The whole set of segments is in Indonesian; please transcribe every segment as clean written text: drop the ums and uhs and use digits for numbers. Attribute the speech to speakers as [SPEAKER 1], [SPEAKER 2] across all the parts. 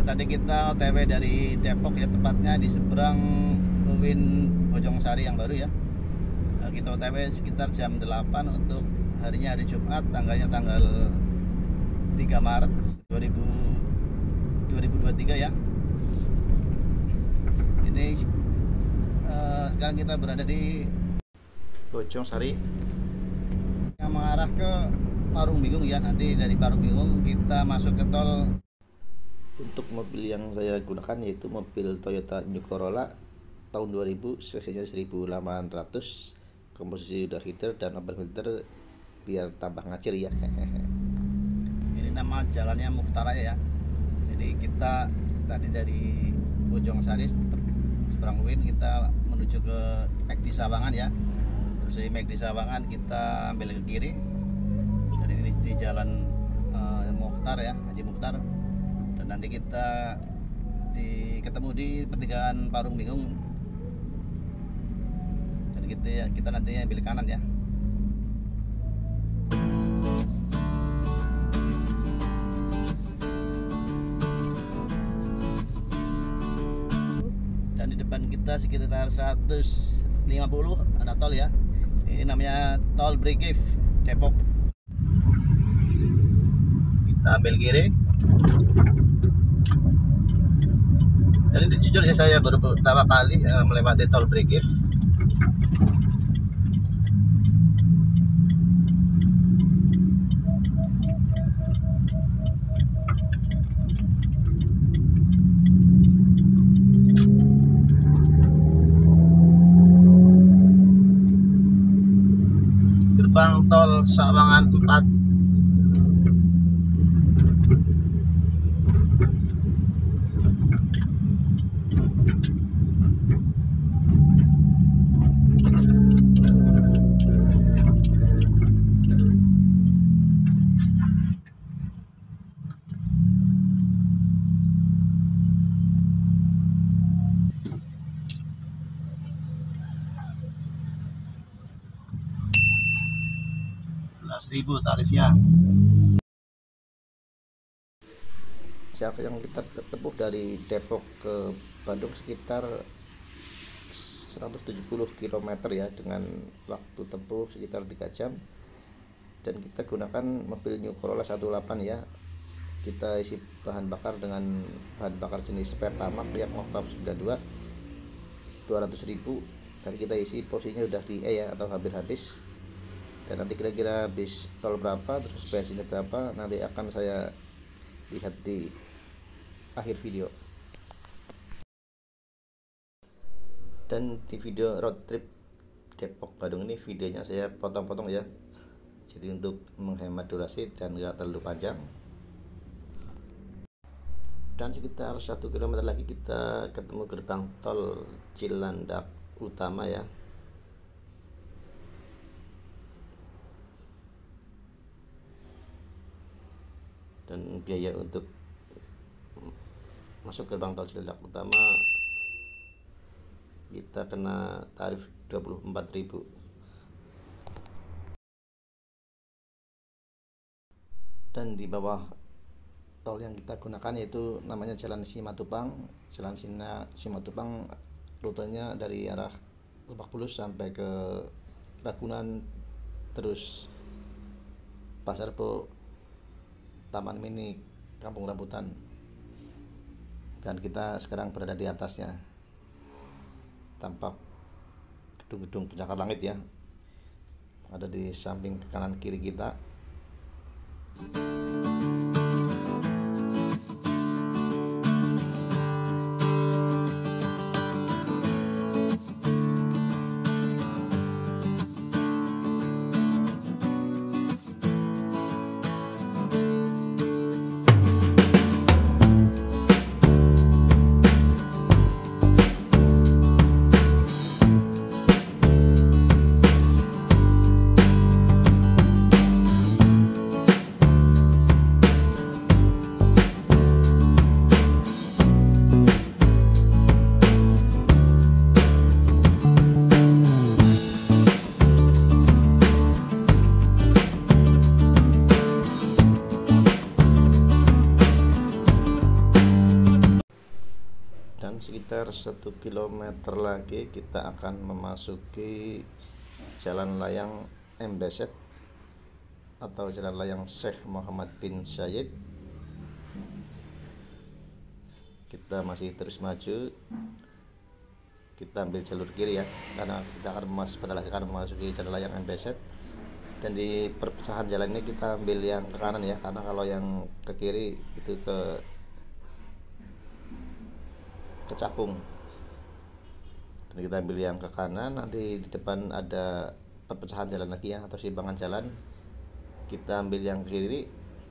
[SPEAKER 1] tadi kita OTW dari Depok ya, tepatnya di seberang UIN Bojong Sari yang baru ya. Kita OTW sekitar jam 8 untuk harinya hari Jumat, tanggalnya tanggal 3 Maret 2023 ya. Ini sekarang kita berada di Bojong Sari yang mengarah ke Parung Bingung ya. Nanti dari Parung Bingung kita masuk ke tol. Untuk mobil yang saya gunakan yaitu mobil Toyota New Corolla tahun 2000, cc-nya 1800, komposisi udah heater dan open filter biar tambah ngacir ya. Ini nama jalannya Mukhtar ya. Jadi kita tadi dari Bojong Sari seberang UIN kita menuju ke McD Sawangan ya. Terus dari McD Sawangan kita ambil ke kiri. Dan ini di jalan Mukhtar ya, Haji Mukhtar. Dan nanti kita ketemu di pertigaan Parung Bingung. Dan kita nantinya ambil kanan ya. Dan di depan kita sekitar 150 ada tol ya. Ini namanya tol Brigif Depok. Kita ambil kiri. Dan ini jujur ya, saya baru pertama kali melewati tol Brigif. Gerbang tol Sawangan 4. Ribu tarifnya. Jarak yang kita tempuh dari Depok ke Bandung sekitar 170 km ya, dengan waktu tempuh sekitar 3 jam. Dan kita gunakan mobil New Corolla 18 ya. Kita isi bahan bakar dengan bahan bakar jenis Pertamax yang oktav 92 200.000. Dan kita isi posisinya udah di E ya, atau hampir habis. Dan nanti kira-kira habis tol berapa, terus bensinnya berapa, nanti akan saya lihat di akhir video. Dan di video road trip Depok Bandung ini videonya saya potong-potong ya, jadi untuk menghemat durasi dan gak terlalu panjang. Dan sekitar 1 km lagi kita ketemu gerbang tol Cilandak Utama ya. Dan biaya untuk masuk gerbang tol Cilandak Utama kita kena tarif 24.000. Dan di bawah tol yang kita gunakan yaitu namanya Jalan Simatupang. Jalan Simatupang rutenya dari arah Lebak Bulus sampai ke Ragunan, terus Pasar Bo, Taman Mini, Kampung Rambutan. Dan kita sekarang berada di atasnya. Tampak gedung-gedung pencakar langit ya, ada di samping kanan kiri kita. teman-teman, sekitar 1 km lagi kita akan memasuki jalan layang MBZ atau jalan layang Syekh Muhammad bin Zayed. Kita masih terus maju, kita ambil jalur kiri ya, karena kita akan memasuki jalan layang MBZ. Dan di perpecahan jalan ini kita ambil yang ke kanan ya, karena kalau yang ke kiri itu ke Cakung. Dan kita ambil yang ke kanan, nanti di depan ada perpecahan jalan lagi ya, atau simpangan jalan. Kita ambil yang ke kiri,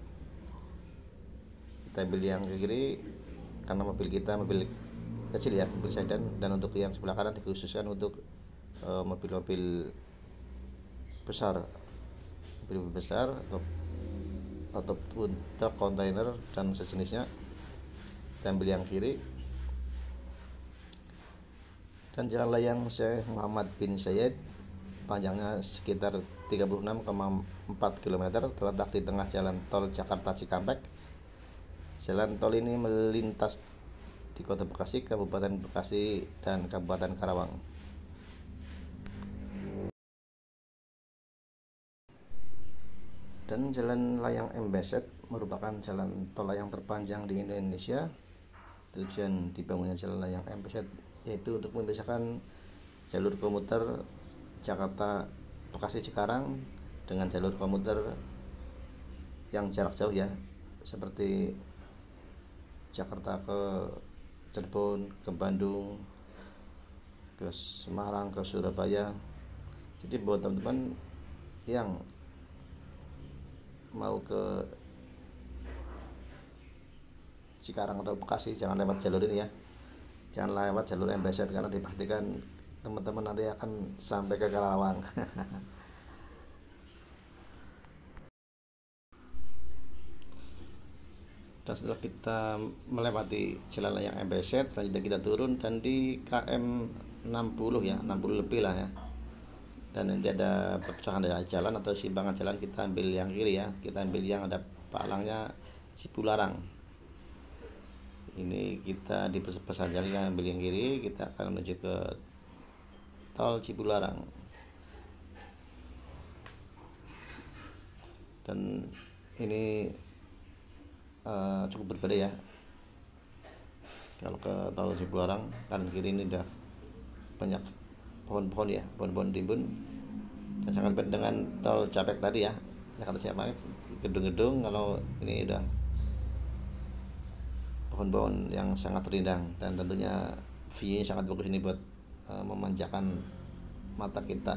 [SPEAKER 1] karena mobil kita mobil kecil ya, mobil sedan. Dan untuk yang sebelah kanan dikhususkan untuk mobil-mobil besar, ataupun truk kontainer dan sejenisnya. Kita ambil yang kiri. Dan jalan layang Syekh Muhammad bin Zayed panjangnya sekitar 36,4 km, terletak di tengah jalan tol Jakarta Cikampek. Jalan tol ini melintas di Kota Bekasi, Kabupaten Bekasi, dan Kabupaten Karawang. Dan jalan layang MBZ merupakan jalan tol layang terpanjang di Indonesia. Tujuan dibangunnya jalan layang MBZ yaitu untuk memisahkan jalur komuter Jakarta Bekasi Cikarang dengan jalur komuter yang jarak jauh ya, seperti Jakarta ke Cirebon, ke Bandung, ke Semarang, ke Surabaya. Jadi buat teman-teman yang mau ke Cikarang atau Bekasi, jangan lewat jalur ini ya, jangan lewat jalur MBZ, karena dipastikan teman-teman nanti akan sampai ke Karawang. Dan setelah kita melewati jalan layang MBZ, selanjutnya kita turun dan di KM 60 ya, 60 lebih lah ya. Dan nanti ada perpecahan dari jalan atau simpangan jalan, kita ambil yang kiri ya, kita ambil yang ada palangnya Cipularang. Ini kita di perpecahan jalan ambil yang kiri, kita akan menuju ke tol Cipularang. Dan ini cukup berbeda ya, kalau ke tol Cipularang kanan kiri ini udah banyak pohon-pohon ya, pohon-pohon rimbun, dan sangat beda dengan tol Capek tadi ya, Jakarta Cikampek, gedung-gedung. Kalau ini udah pohon-pohon yang sangat rindang, dan tentunya view-nya sangat bagus ini buat memanjakan mata kita.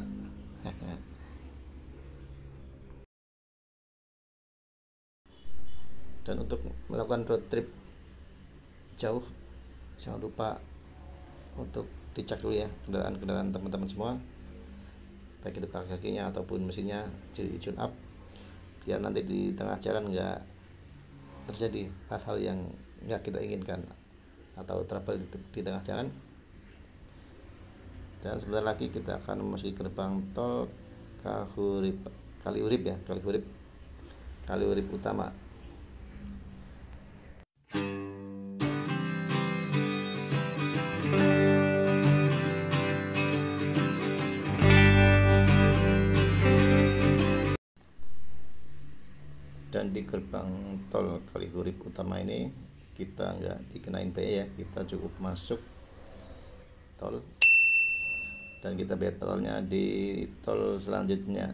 [SPEAKER 1] Dan untuk melakukan road trip jauh, jangan lupa untuk dicek dulu ya kendaraan-kendaraan teman-teman semua, baik itu kaki-kakinya ataupun mesinnya, tune up, biar nanti di tengah jalan nggak terjadi hal-hal yang nggak kita inginkan atau trouble di tengah jalan. Dan sebentar lagi kita akan memasuki gerbang tol Kaliurip Utama. Dan di gerbang tol Kaliurip Utama ini kita nggak dikenain biaya ya, kita cukup masuk tol dan kita bayar tolnya di tol selanjutnya.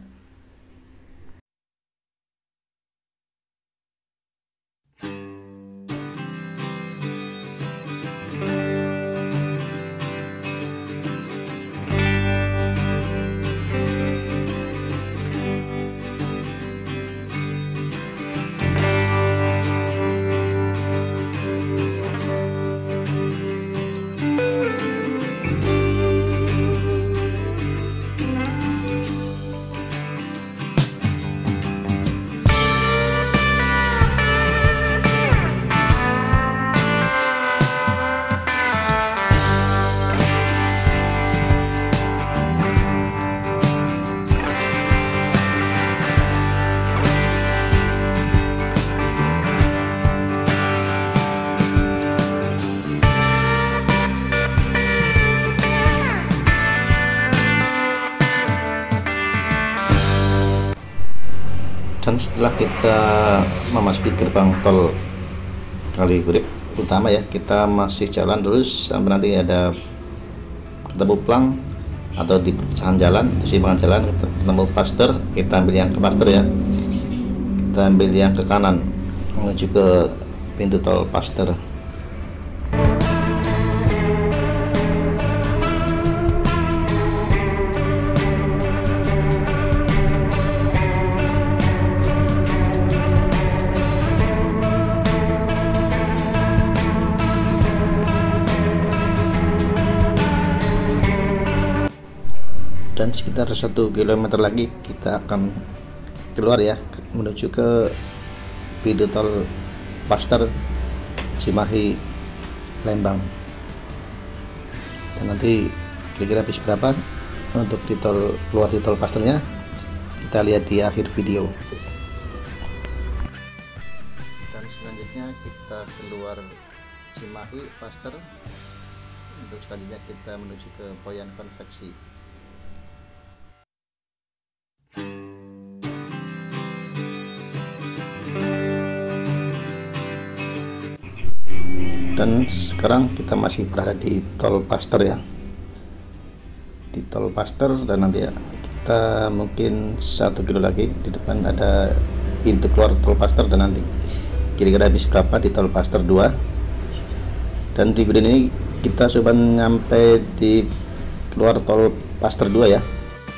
[SPEAKER 1] Setelah kita memasuki gerbang tol Kalihurip utama ya, kita masih jalan terus sampai nanti ada ketemu plang atau di perpecahan jalan, simpangan jalan ketemu Paster, kita ambil yang ke Paster ya, kita ambil yang ke kanan menuju ke pintu tol Paster. Dan sekitar 1 km lagi kita akan keluar ya, menuju ke pintu tol Paster Cimahi Lembang. Dan nanti kira-kira habis berapa untuk di tol, keluar di tol Pasternya, kita lihat di akhir video. Dan selanjutnya kita keluar Cimahi Paster, untuk selanjutnya kita menuju ke Poyan Konveksi. Dan sekarang kita masih berada di tol Paster ya, di tol Paster, dan nanti ya kita mungkin 1 kilo lagi di depan ada pintu keluar tol Paster, dan nanti kira-kira habis berapa di tol Paster 2. Dan di video ini kita coba nyampe di keluar tol Paster 2 ya.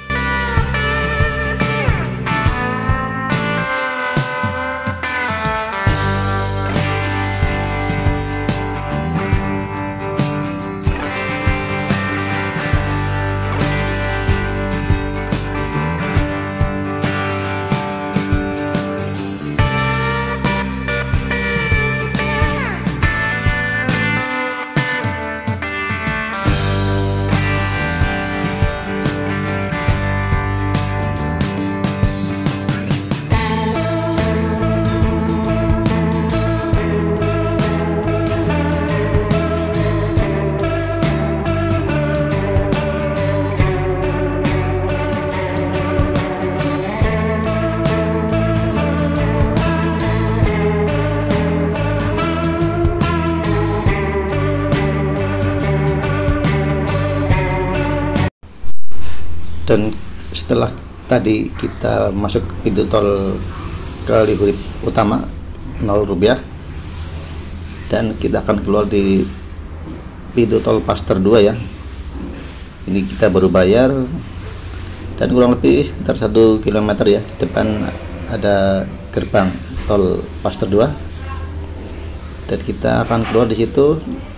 [SPEAKER 1] Dan setelah tadi kita masuk pintu tol Kalihurip utama 0 rupiah, dan kita akan keluar di pintu tol Paster 2 ya. Ini kita baru bayar, dan kurang lebih sekitar 1 km ya, di depan ada gerbang tol Paster 2, dan kita akan keluar di situ.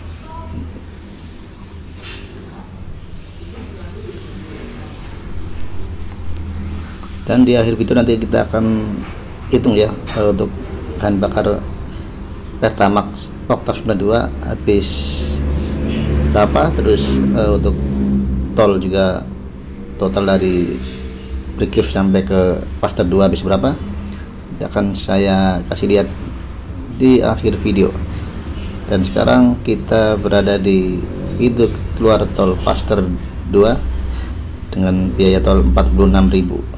[SPEAKER 1] Dan di akhir video nanti kita akan hitung ya untuk bahan bakar Pertamax Octave 92 habis berapa, terus untuk tol juga total dari Brigif sampai ke Paster 2 habis berapa, akan saya kasih lihat di akhir video. Dan sekarang kita berada di pintu keluar tol Paster 2 dengan biaya tol 46.000.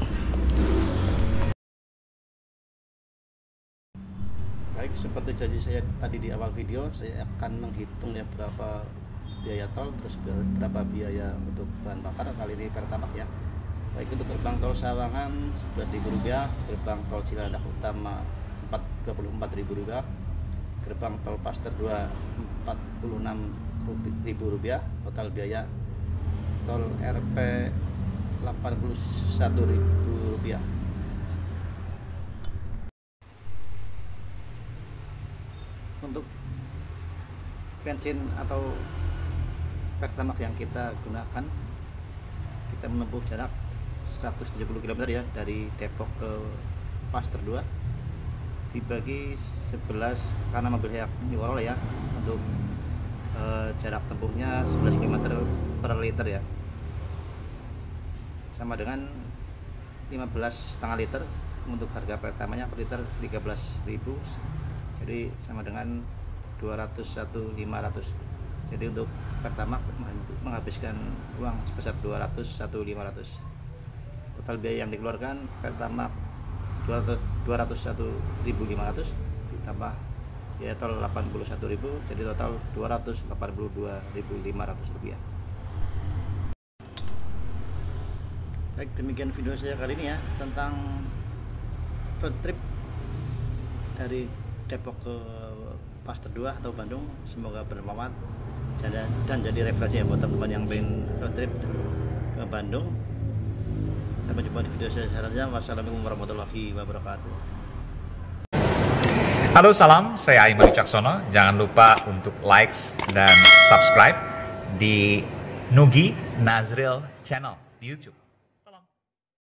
[SPEAKER 1] Baik, seperti janji saya tadi di awal video, saya akan menghitung ya berapa biaya tol, terus berapa biaya untuk bahan bakar. Kali ini Pertamax ya. Baik, untuk gerbang tol Sawangan Rp11.000, gerbang tol Cilandak Utama Rp24.000, gerbang tol Paster 2 Rp46.000, total biaya tol Rp Rp81.000. Untuk bensin atau Pertamax yang kita gunakan, kita menempuh jarak 170 km ya, dari Depok ke Paster 2 dibagi 11, karena mobil saya New ya, untuk jarak tempuhnya 11 km per liter ya, sama dengan 15,5 liter. Untuk harga pertamanya per liter 13.000, jadi sama dengan 201.500. Jadi untuk Pertamax menghabiskan uang sebesar 201.500. Total biaya yang dikeluarkan Pertamax 201.500 ditambah biaya tol 81.000, jadi total 282.500 rupiah. Baik, demikian video saya kali ini ya tentang road trip dari Depok ke Pasteur 2 atau Bandung. Semoga bermanfaat dan jadi referensi buat teman-teman yang pengen road trip ke Bandung. Sampai jumpa di video saya selanjutnya. Wassalamualaikum warahmatullahi wabarakatuh.
[SPEAKER 2] Halo, salam, saya Aiman Wicaksono. Jangan lupa untuk like dan subscribe di Nugi Nazril Channel di YouTube.